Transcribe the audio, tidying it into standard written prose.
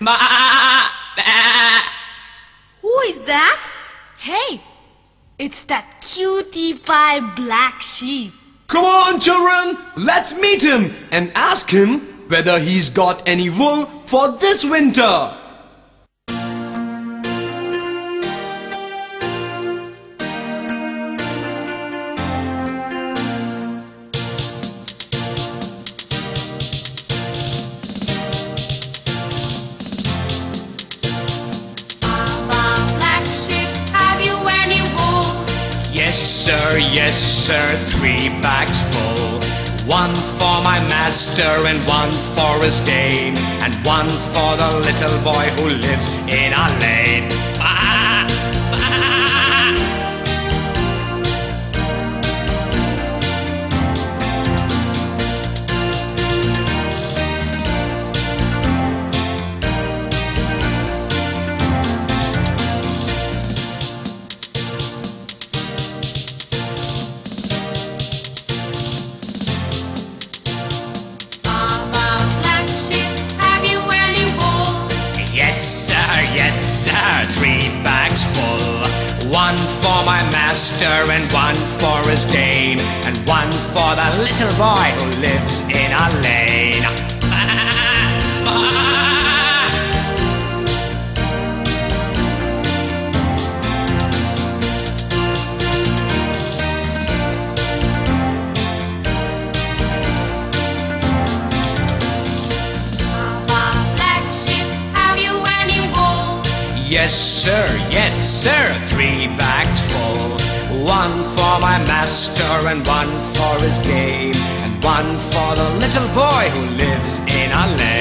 Who is that? Hey, it's that cutie pie black sheep. Come on, children, let's meet him and ask him whether he's got any wool for this winter. Yes sir, 3 bags full. 1 for my master and 1 for his dame, and 1 for the little boy who lives in our lane. Yes sir, 3 bags full. 1 for my master and 1 for his dame, and 1 for the little boy who lives in our lane. Yes sir, 3 bags full. 1 for my master and 1 for his dame, and 1 for the little boy who lives in our lane.